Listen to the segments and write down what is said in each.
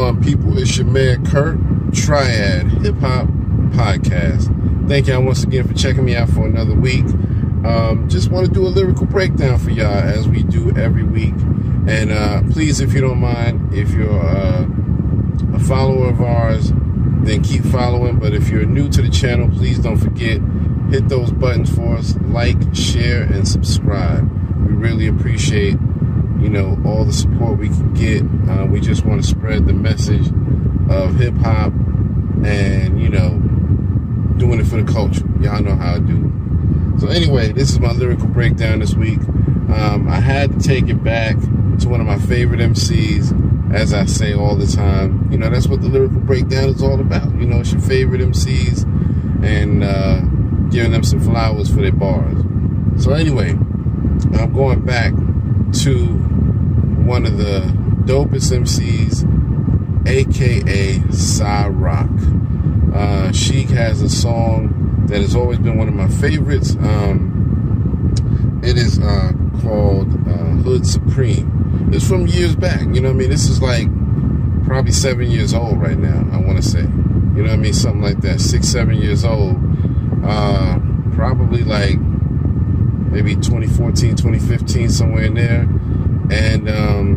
on, people? It's your man Kurt, Triad Hip Hop Podcast. Thank y'all once again for checking me out for another week. Just want to do a lyrical breakdown for y'all as we do every week. And please, if you don't mind, if you're a follower of ours, then keep following. But if you're new to the channel, please don't forget, hit those buttons for us, like, share, and subscribe. We really appreciate, all the support we can get. We just want to spread the message of hip hop and, doing it for the culture. Y'all know how I do. So anyway, this is my lyrical breakdown this week. I had to take it back to one of my favorite MCs, as I say all the time. That's what the lyrical breakdown is all about. It's your favorite MCs and giving them some flowers for their bars. So anyway, I'm going back to one of the dopest MCs, aka Cy-Rock. She has a song that has always been one of my favorites. It is called Hood Supreme. It's from years back. This is like probably 7 years old right now, I want to say. Something like that. 6, 7 years old. Probably like maybe 2014, 2015, somewhere in there. And,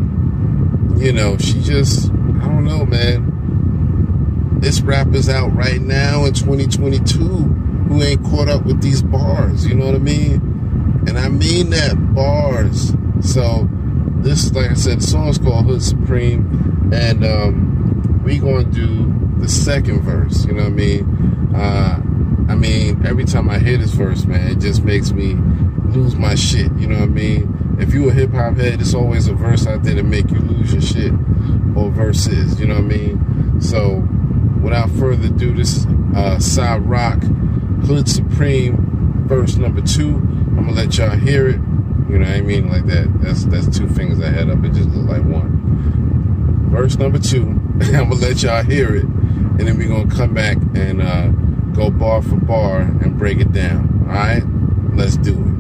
she just, I don't know, man. This rapper's out right now in 2022 who ain't caught up with these bars, you know what I mean? And I mean that, bars. So this is, like I said, the song's called Hood Supreme, and we gonna do the second verse, you know what I mean? Every time I hear this verse, man, it just makes me lose my shit, you know what I mean? If you a hip-hop head, it's always a verse out there to make you lose your shit, or verses, you know what I mean? So without further ado, this is Cy-Rock, Hood Supreme, verse number 2. I'm gonna let y'all hear it. You know what I mean? Like that. That's 2 fingers I had up. It just looked like 1. Verse number 2. I'm gonna let y'all hear it, and then we're gonna come back and go bar for bar and break it down. All right? Let's do it.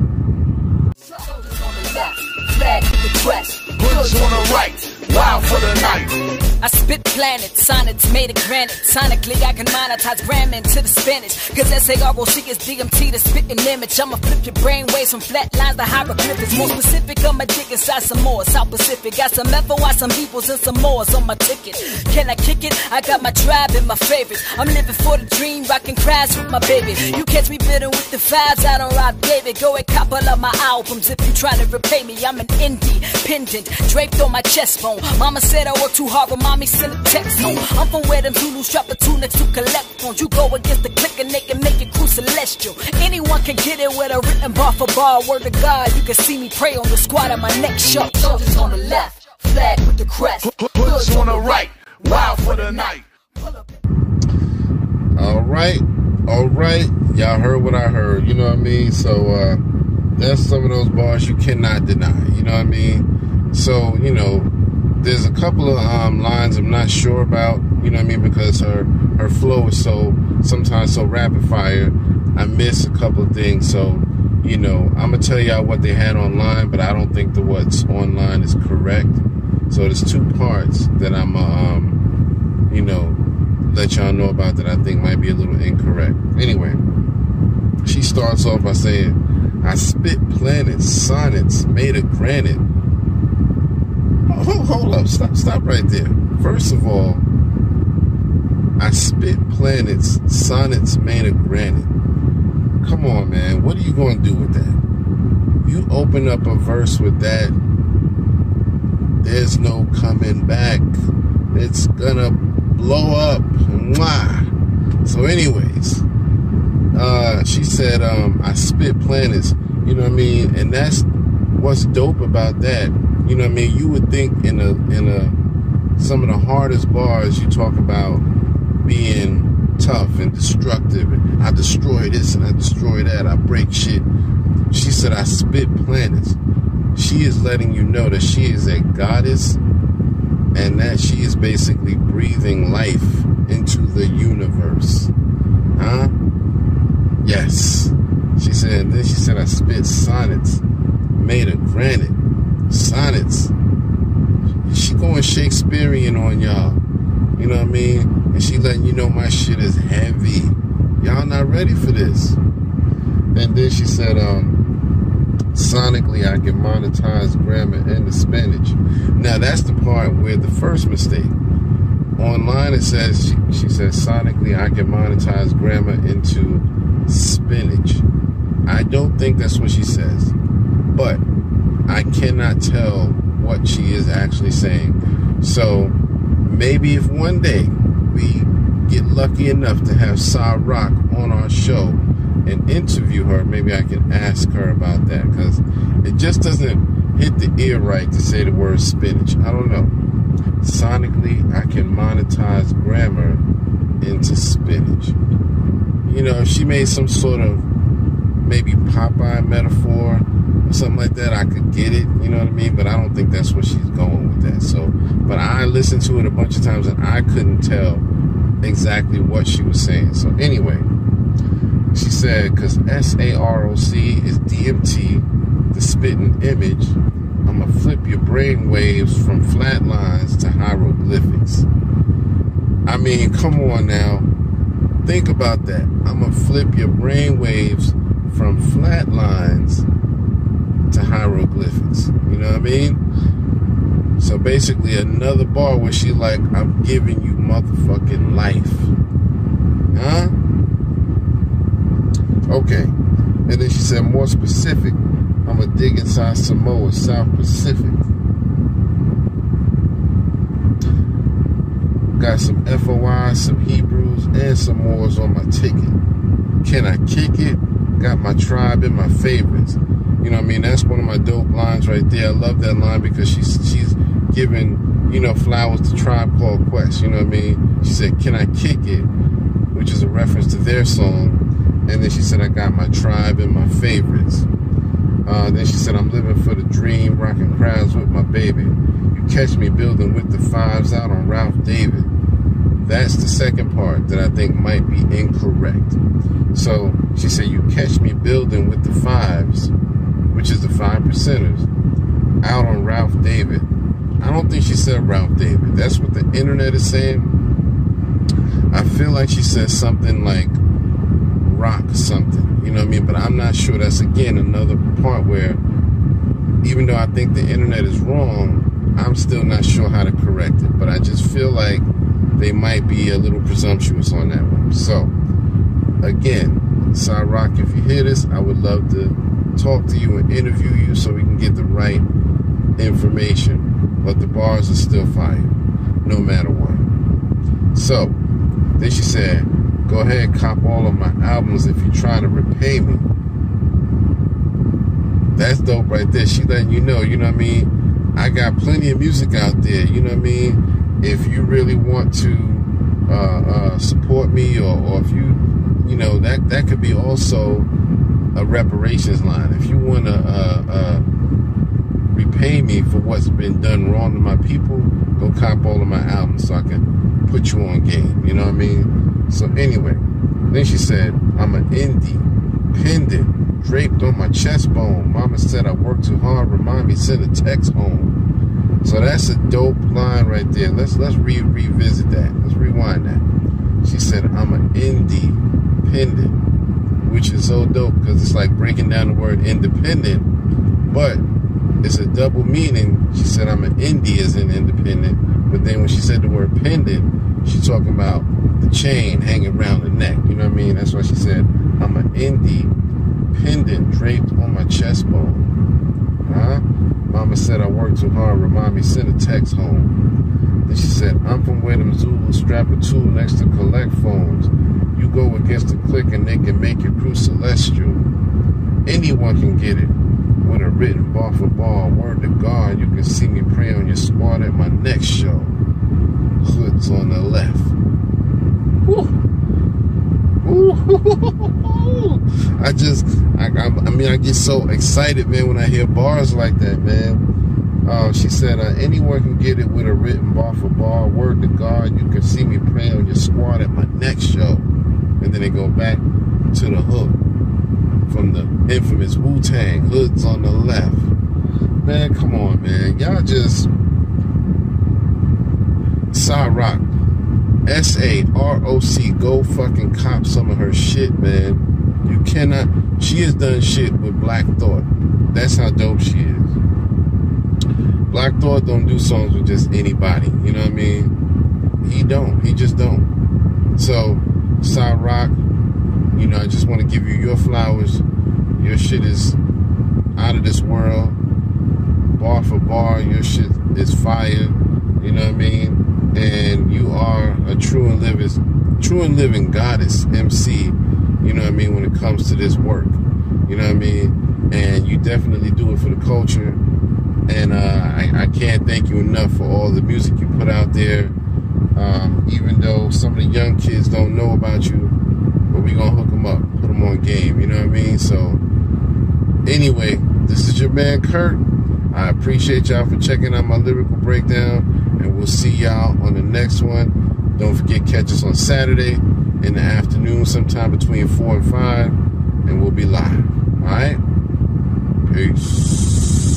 Flag with the crest, hoods on the right, wild for the night. I spit planets, sonnets made of granite. Sonically, I can monetize gram into the Spanish. Cause SAROC is DMT, the spitting image. I'ma flip your brain waves from flat lines to hieroglyphics. More specific, I'ma dig inside some more. South Pacific, got some FOI, some peoples, and some more's on my ticket. Can I kick it? I got my tribe and my favorites. I'm living for the dream, rocking crash with my baby. You catch me bitter with the vibes, I don't rock David. Go and cop all of my albums if you trying to repay me. I'm an independent, draped on my chest bone. Mama said I work too hard, but mommy sent a text home. I'm from where them Zulus drop the 2 next to collect phones. You go against the click and they can make it crew celestial. Anyone can get it with a written bar for bar. Word to God, you can see me pray on the squad at my next show. Soldiers on the left, flag with the crest, hoods on the right, wild for the night. All right. Y'all heard what I heard, you know what I mean? So that's some of those bars you cannot deny, you know what I mean? So, there's a couple of lines I'm not sure about, you know what I mean, because her flow is sometimes so rapid fire. I miss a couple of things. So, I'm gonna tell y'all what they had online, but I don't think what's online is correct. So there's 2 parts that I'm let y'all know about that I think might be a little incorrect. Anyway, she starts off by saying, I spit planets, sonnets made of granite. Hold up, stop right there. First of all, I spit planets, sonnets made of granite. Come on, man, what are you going to do with that? You open up a verse with that, there's no coming back. It's gonna blow up. Mwah. So anyways, she said, I spit planets, you know what I mean? And that's what's dope about that. You know what I mean? You would think in some of the hardest bars you talk about being tough and destructive, and I destroy this and I destroy that, I break shit. She said, I spit planets. She is letting you know that she is a goddess and that she is basically breathing life into the universe. Huh? Yes. She said, and then she said, I spit sonnets made of granite. Sonnets. She going Shakespearean on y'all. I mean? And she letting you know my shit is heavy. Y'all not ready for this. And then she said, sonically I can monetize grammar and the spinach. Now that's the part where the first mistake. Online it says, she says, sonically I can monetize grammar into spinach. I don't think that's what she says. But I cannot tell what she is actually saying. So maybe if one day we get lucky enough to have Sa Rock on our show and interview her, maybe I can ask her about that, because it just doesn't hit the ear right to say the word spinach. I don't know. Sonically, I can monetize grammar into spinach. You know, if she made some sort of maybe Popeye metaphor or something like that, I could get it, you know what I mean? But I don't think that's what she's going with that. So, but I listened to it a bunch of times and I couldn't tell exactly what she was saying. So anyway, she said, because SAROC is DMT, the spitting image, I'm going to flip your brain waves from flat lines to hieroglyphics. I mean, come on now. Think about that. I'm going to flip your brain waves from flat lines to hieroglyphics. You know what I mean? So basically another bar where she like, I'm giving you motherfucking life. Huh? Okay. And then she said, more specific, I'm going to dig inside Samoa, South Pacific. Got some FOIs, some Hebrews, and some Moors on my ticket. Can I kick it? Got my tribe and my favorites. You know what I mean? That's one of my dope lines right there. I love that line because she's giving, you know, flowers to Tribe Called Quest. You know what I mean? She said, can I kick it? Which is a reference to their song. And then she said, I got my tribe and my favorites. Then she said, I'm living for the dream, rocking crowds with my baby. You catch me building with the fives out on Ralph David. That's the second part that I think might be incorrect. So she said, you catch me building with the fives, which is the 5%ers, out on Ralph David. I don't think she said Ralph David. That's what the internet is saying. I feel like she said something like rock something, you know what I mean? But I'm not sure. That's, again, another part where, even though I think the internet is wrong, I'm still not sure how to correct it. But I just feel like they might be a little presumptuous on that one. So, again, Sa Rock, if you hear this, I would love to talk to you and interview you so we can get the right information. But the bars are still fire, no matter what. So, then she said, go ahead, cop all of my albums if you're trying to repay me. That's dope right there. She letting you know what I mean? I got plenty of music out there, you know what I mean? If you really want to support me, or if you know, that could be also a reparations line. If you want to repay me for what's been done wrong to my people, go cop all of my albums so I can put you on game, you know what I mean? So anyway, then she said, I'm an indie, pendant, draped on my chest bone. Mama said I worked too hard, remind me, send a text home. So that's a dope line right there. Let's revisit that. Let's rewind that. She said, I'm an independent, which is so dope because it's like breaking down the word independent, but it's a double meaning. She said, I'm an indie as in independent, but then when she said the word pendant, she's talking about the chain hanging around the neck. You know what I mean? That's why she said, I'm an indie pendant draped on my chest bone. Huh? Mama said I worked too hard, remind me, send a text home. Then she said, I'm from where them Zulus strap a tool next to collect phones. You go against the click and they can make your crew celestial. Anyone can get it. With a written bar for bar, word to God, you can see me pray on your squad at my next show. Hoods on the left. Woo. I get so excited, man, when I hear bars like that, man. She said, anyone can get it with a written bar for bar, word to God, you can see me pray on your squad at my next show. And then they go back to the hook from the infamous Wu-Tang, Hoods on the left. Man, come on, man. Y'all just... Sa Rock, SAROC. Go fucking cop some of her shit, man. You cannot. She has done shit with Black Thought. That's how dope she is. Black Thought don't do songs with just anybody. You know what I mean? He don't. He just don't. So, Cyrock, you know, I just want to give you your flowers. Your shit is out of this world. Bar for bar, your shit is fire. You know what I mean? And you are a true and living goddess MC. You know what I mean? When it comes to this work. You know what I mean? And you definitely do it for the culture. And I can't thank you enough for all the music you put out there. Even though some of the young kids don't know about you, but we gonna hook them up, put them on game. You know what I mean? So anyway, this is your man Kurt. I appreciate y'all for checking out my lyrical breakdown, and we'll see y'all on the next one. Don't forget, catch us on Saturday in the afternoon, sometime between 4 and 5, and we'll be live. All right? Peace.